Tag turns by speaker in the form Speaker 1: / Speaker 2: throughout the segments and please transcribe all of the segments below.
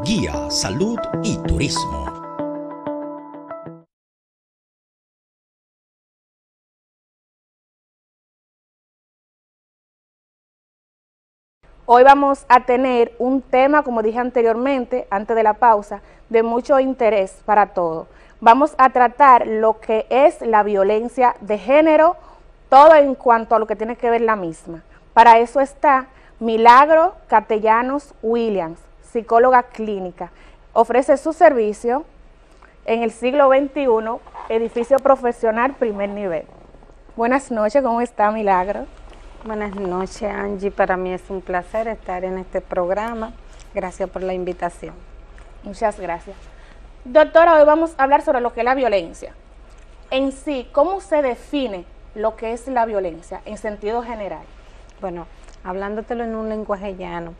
Speaker 1: Guía, Salud y Turismo.
Speaker 2: Hoy vamos a tener un tema, como dije anteriormente, antes de la pausa, de mucho interés para todos. Vamos a tratar lo que es la violencia de género, todo en cuanto a lo que tiene que ver la misma. Para eso está Milagro Castellanos Williams, psicóloga clínica. Ofrece su servicio en el siglo XXI, edificio profesional primer nivel. Buenas noches, ¿cómo está Milagro?
Speaker 3: Buenas noches, Angie. Para mí es un placer estar en este programa. Gracias por la invitación.
Speaker 2: Muchas gracias. Doctora, hoy vamos a hablar sobre lo que es la violencia. En sí, ¿cómo se define lo que es la violencia en sentido general?
Speaker 3: Bueno, hablándotelo en un lenguaje llano,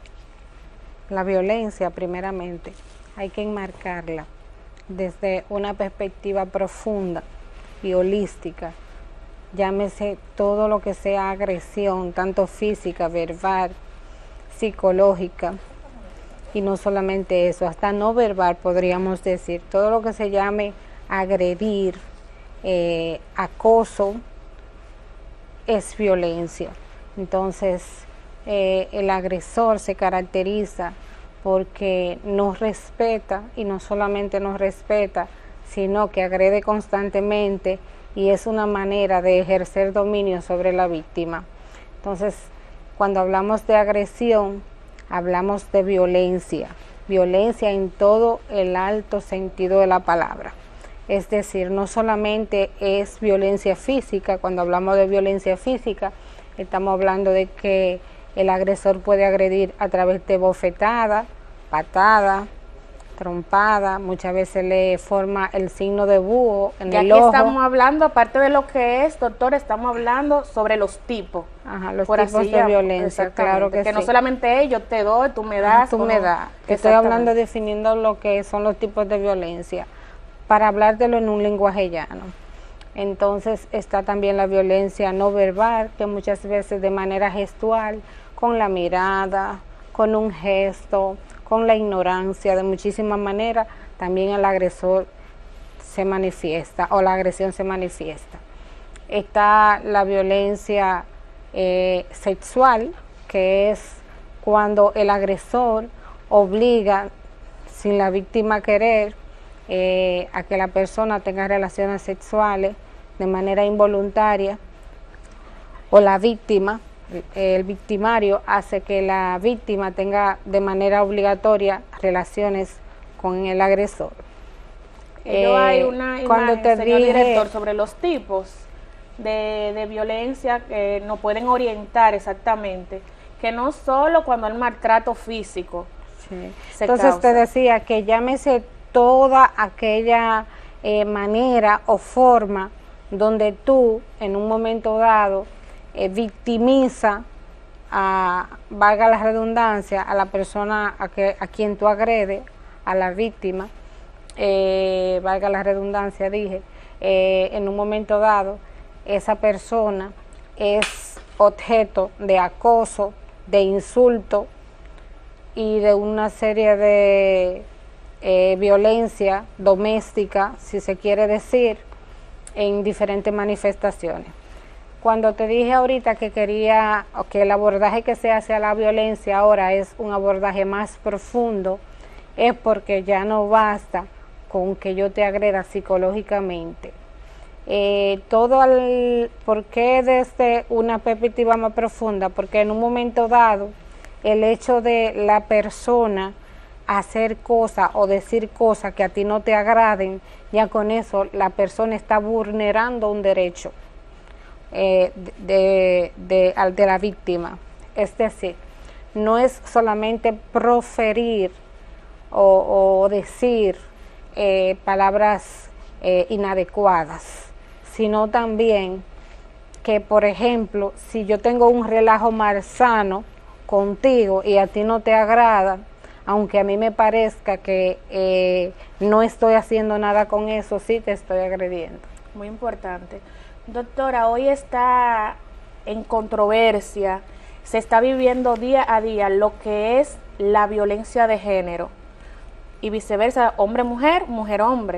Speaker 3: la violencia, primeramente, hay que enmarcarla desde una perspectiva profunda y holística. Llámese todo lo que sea agresión, tanto física, verbal, psicológica, y no solamente eso, hasta no verbal podríamos decir, todo lo que se llame agredir, acoso, es violencia. Entonces, el agresor se caracteriza porque no respeta, y no solamente no respeta, sino que agrede constantemente, y es una manera de ejercer dominio sobre la víctima. Entonces, cuando hablamos de agresión, hablamos de violencia, violencia en todo el alto sentido de la palabra. Es decir, no solamente es violencia física. Cuando hablamos de violencia física, estamos hablando de que el agresor puede agredir a través de bofetada, patada, trompada, muchas veces le forma el signo de búho en el ojo.
Speaker 2: Y aquí estamos hablando, aparte de lo que es, doctor, estamos hablando sobre los tipos.
Speaker 3: Ajá, los tipos de violencia, claro que sí.
Speaker 2: Que no solamente yo te doy, tú me das.
Speaker 3: Tú me das. Estoy hablando, definiendo lo que son los tipos de violencia, para hablártelo en un lenguaje llano. Entonces está también la violencia no verbal, que muchas veces de manera gestual, con la mirada, con un gesto, con la ignorancia, de muchísimas maneras, también el agresor se manifiesta o la agresión se manifiesta. Está la violencia sexual, que es cuando el agresor obliga, sin la víctima querer, a que la persona tenga relaciones sexuales de manera involuntaria, o la víctima, el victimario hace que la víctima tenga de manera obligatoria relaciones con el agresor.
Speaker 2: Hay una imagen, señor director, sobre los tipos de violencia que nos pueden orientar exactamente, que no solo cuando el maltrato físico se
Speaker 3: Entonces
Speaker 2: causa.
Speaker 3: te decía que llámese toda aquella manera o forma donde tú en un momento dado victimiza, valga la redundancia, a la persona a quien tú agredes, a la víctima, valga la redundancia, dije, en un momento dado, esa persona es objeto de acoso, de insulto y de una serie de violencia doméstica, si se quiere decir, en diferentes manifestaciones. Cuando te dije ahorita que quería que el abordaje que se hace a la violencia ahora es un abordaje más profundo, es porque ya no basta con que yo te agreda psicológicamente. ¿Por qué desde una perspectiva más profunda? Porque en un momento dado, el hecho de la persona hacer cosas o decir cosas que a ti no te agraden, ya con eso la persona está vulnerando un derecho de la víctima. Es decir, no es solamente proferir o decir palabras inadecuadas, sino también que, por ejemplo, si yo tengo un relajo malsano contigo y a ti no te agrada, aunque a mí me parezca que no estoy haciendo nada con eso, sí te estoy agrediendo.
Speaker 2: Muy importante. Doctora, hoy está en controversia, se está viviendo día a día lo que es la violencia de género. y viceversa, hombre-mujer, mujer-hombre.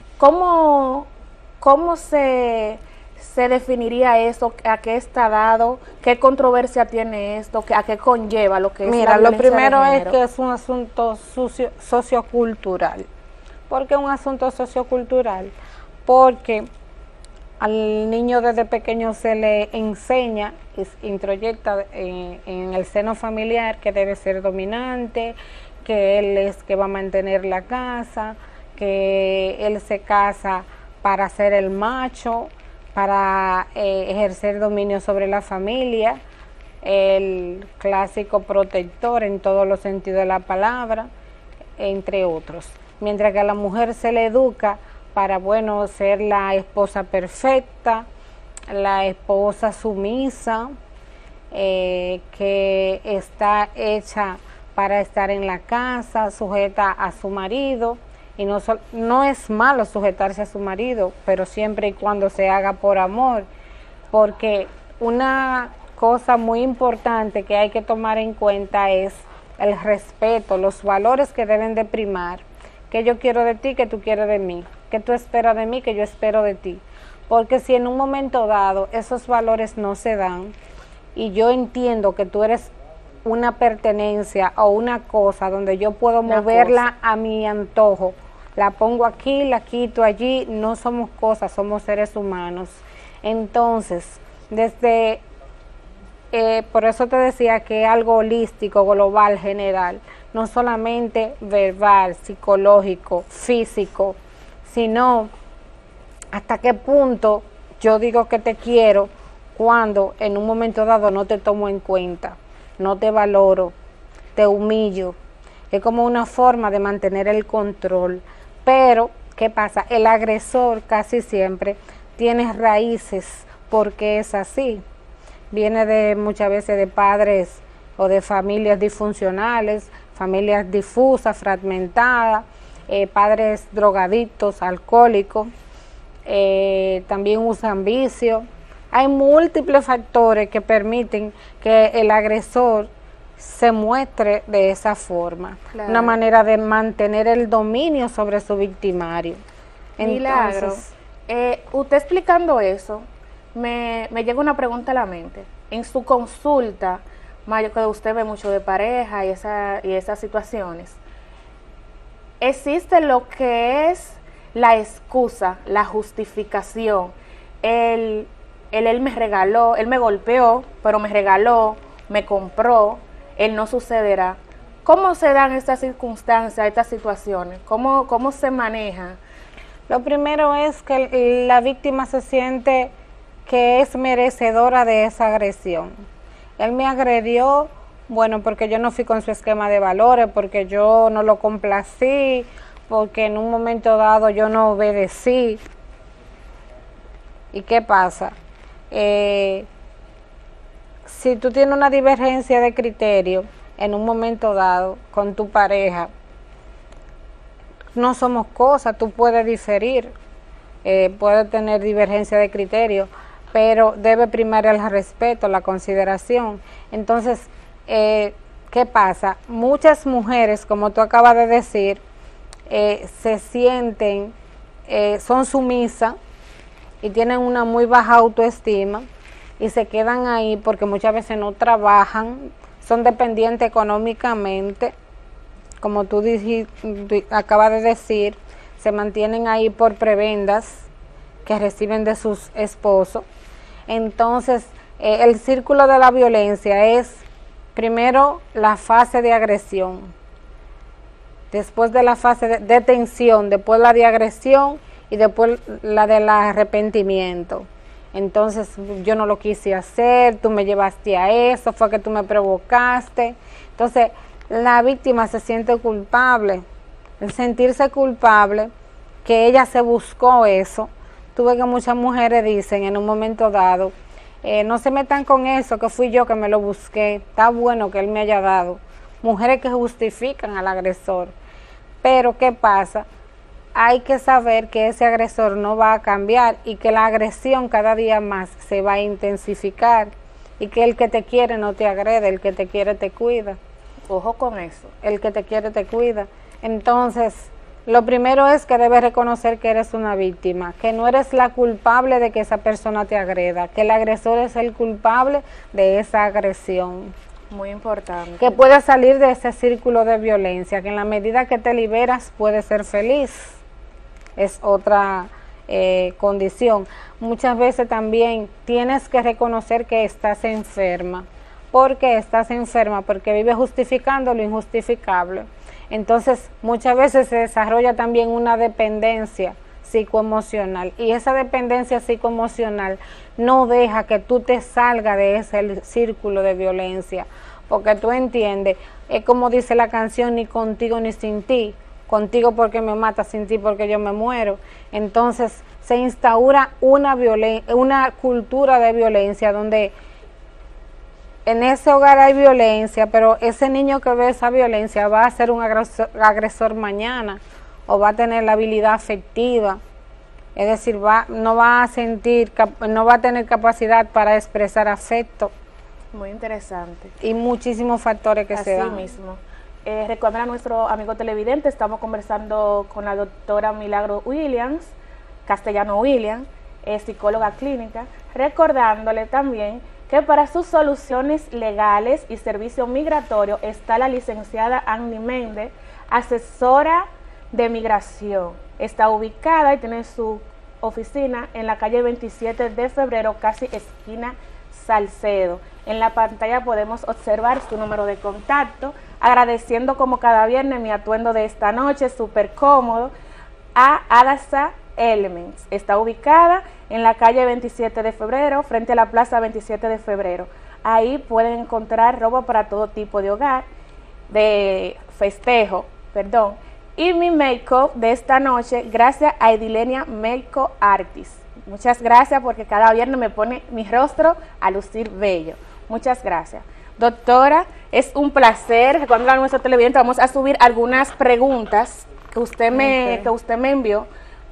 Speaker 2: ¿Cómo se definiría eso? ¿A qué está dado? ¿Qué controversia tiene esto? ¿A qué conlleva lo que es
Speaker 3: Mira,
Speaker 2: la
Speaker 3: lo
Speaker 2: violencia de
Speaker 3: primero es
Speaker 2: género?
Speaker 3: que es un asunto sociocultural. ¿Por qué un asunto sociocultural? Porque al niño desde pequeño se le enseña, introyecta en el seno familiar que debe ser dominante, que él es que va a mantener la casa, que él se casa para ser el macho, para ejercer dominio sobre la familia, el clásico protector en todos los sentidos de la palabra, entre otros. Mientras que a la mujer se le educa para, bueno, ser la esposa perfecta, la esposa sumisa, que está hecha para estar en la casa, sujeta a su marido, y no es malo sujetarse a su marido, pero siempre y cuando se haga por amor, porque una cosa muy importante que hay que tomar en cuenta es el respeto, los valores que deben de primar, que yo quiero de ti, que tú quieres de mí, que tú esperas de mí, que yo espero de ti, porque si en un momento dado esos valores no se dan, y yo entiendo que tú eres una pertenencia o una cosa donde yo puedo moverla a mi antojo, la pongo aquí, la quito allí, no somos cosas, somos seres humanos. Entonces, desde, por eso te decía que es algo holístico, global, general, no solamente verbal, psicológico, físico, sino hasta qué punto yo digo que te quiero cuando en un momento dado no te tomo en cuenta, no te valoro, te humillo. Es como una forma de mantener el control. Pero, ¿qué pasa? El agresor casi siempre tiene raíces porque es así. Viene de muchas veces de padres o de familias disfuncionales, familias difusas, fragmentadas, padres drogadictos, alcohólicos, también usan vicio. Hay múltiples factores que permiten que el agresor se muestre de esa forma, claro. Una manera de mantener el dominio sobre su victimario.
Speaker 2: Milagro, usted explicando eso, me llega una pregunta a la mente. En su consulta, Mayo, que usted ve mucho de pareja y esas situaciones, ¿existe lo que es la excusa, la justificación? Él me regaló, él me golpeó, pero me regaló, me compró, él no sucederá. ¿Cómo se dan estas circunstancias, estas situaciones? ¿Cómo se maneja?
Speaker 3: Lo primero es que la víctima se siente que es merecedora de esa agresión. Él me agredió, bueno, porque yo no fui con su esquema de valores, porque yo no lo complací, porque en un momento dado yo no obedecí. ¿Y qué pasa? Si tú tienes una divergencia de criterio en un momento dado con tu pareja, no somos cosas, tú puedes diferir, puedes tener divergencia de criterio, pero debe primar el respeto, la consideración. Entonces, ¿qué pasa? Muchas mujeres, como tú acabas de decir, se sienten, son sumisas y tienen una muy baja autoestima, y se quedan ahí porque muchas veces no trabajan, son dependientes económicamente, como tú acabas de decir, se mantienen ahí por prebendas que reciben de sus esposos. Entonces, el círculo de la violencia es primero la fase de agresión, después de la fase de tensión, después la de agresión y después la del arrepentimiento. Entonces yo no lo quise hacer, tú me llevaste a eso, fue que tú me provocaste. Entonces la víctima se siente culpable, el sentirse culpable, que ella se buscó eso. Tú ves que muchas mujeres dicen en un momento dado, no se metan con eso, que fui yo que me lo busqué, está bueno que él me haya dado. Mujeres que justifican al agresor. Pero ¿qué pasa? Hay que saber que ese agresor no va a cambiar y que la agresión cada día más se va a intensificar y que el que te quiere no te agrede, el que te quiere te cuida.
Speaker 2: Ojo con eso.
Speaker 3: El que te quiere te cuida. Entonces, lo primero es que debes reconocer que eres una víctima, que no eres la culpable de que esa persona te agreda, que el agresor es el culpable de esa agresión.
Speaker 2: Muy importante.
Speaker 3: Que puedes salir de ese círculo de violencia, que en la medida que te liberas puedes ser feliz. Es otra condición. Muchas veces también tienes que reconocer que estás enferma. ¿Por qué estás enferma? Porque vives justificando lo injustificable. Entonces, muchas veces se desarrolla también una dependencia psicoemocional, y esa dependencia psicoemocional no deja que tú te salgas de ese círculo de violencia, porque tú entiendes, es como dice la canción, ni contigo ni sin ti, contigo porque me matas, sin ti porque yo me muero. Entonces se instaura una cultura de violencia donde en ese hogar hay violencia, pero ese niño que ve esa violencia va a ser un agresor mañana, o va a tener la habilidad afectiva, es decir, no va a tener capacidad para expresar afecto.
Speaker 2: Muy interesante.
Speaker 3: Y muchísimos factores que se dan.
Speaker 2: Así mismo. Recuerden a nuestro amigo televidente, estamos conversando con la doctora Milagro Williams, Castellano Williams, psicóloga clínica, recordándole también que para sus soluciones legales y servicio migratorio está la licenciada Annie Méndez, asesora de migración. Está ubicada y tiene su oficina en la calle 27 de febrero, casi esquina Salcedo. En la pantalla podemos observar su número de contacto, agradeciendo como cada viernes mi atuendo de esta noche, súper cómodo, a Adasa Elements. Está ubicada en la calle 27 de febrero, frente a la plaza 27 de febrero. Ahí pueden encontrar ropa para todo tipo de hogar, de festejo, perdón. Y mi make-up de esta noche, gracias a Edilenia Make-up Artist. Muchas gracias, porque cada viernes me pone mi rostro a lucir bello. Muchas gracias. Doctora, es un placer. Recuerden a nuestro televidente, vamos a subir algunas preguntas que usted me envió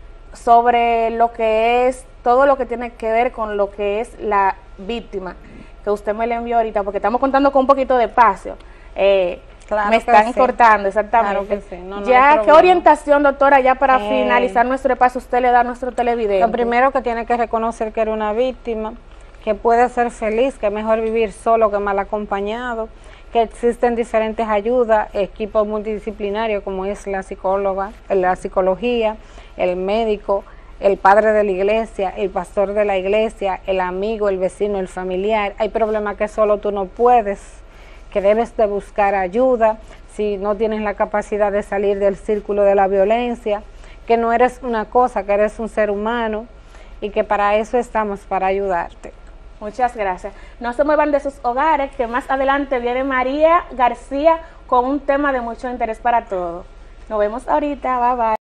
Speaker 2: sobre lo que es, todo lo que tiene que ver con lo que es la víctima, que usted me le envió ahorita, porque estamos contando con un poquito de espacio. Claro, me están cortando, exactamente. Claro que sí. Ya, ¿qué orientación, doctora, ya para finalizar nuestro espacio usted le da a nuestro televidente?
Speaker 3: Lo primero, que tiene que reconocer que era una víctima, que puede ser feliz, que es mejor vivir solo que mal acompañado, que existen diferentes ayudas, equipos multidisciplinarios como es la psicología, el médico, el padre de la iglesia, el pastor de la iglesia, el amigo, el vecino, el familiar. Hay problemas que solo tú no puedes, que debes de buscar ayuda si no tienes la capacidad de salir del círculo de la violencia, que no eres una cosa, que eres un ser humano, y que para eso estamos, para ayudarte.
Speaker 2: Muchas gracias. No se muevan de sus hogares, que más adelante viene María García con un tema de mucho interés para todos. Nos vemos ahorita, bye bye.